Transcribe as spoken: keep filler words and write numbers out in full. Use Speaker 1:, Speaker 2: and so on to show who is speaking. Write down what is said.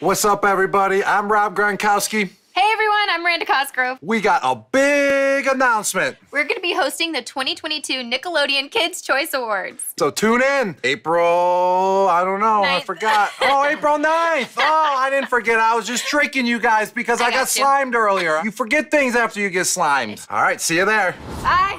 Speaker 1: What's up, everybody? I'm Rob Gronkowski.
Speaker 2: Hey everyone, I'm Miranda Cosgrove.
Speaker 1: We got a big announcement.
Speaker 2: We're going to be hosting the twenty twenty-two Nickelodeon Kids' Choice Awards.
Speaker 1: So tune in. April, I don't know,
Speaker 2: ninth.
Speaker 1: I forgot. Oh, April ninth. Oh, I didn't forget. I was just tricking you guys because I,
Speaker 2: I
Speaker 1: got,
Speaker 2: got you.
Speaker 1: slimed earlier. You forget things after you get slimed. All right, see you there.
Speaker 2: Bye.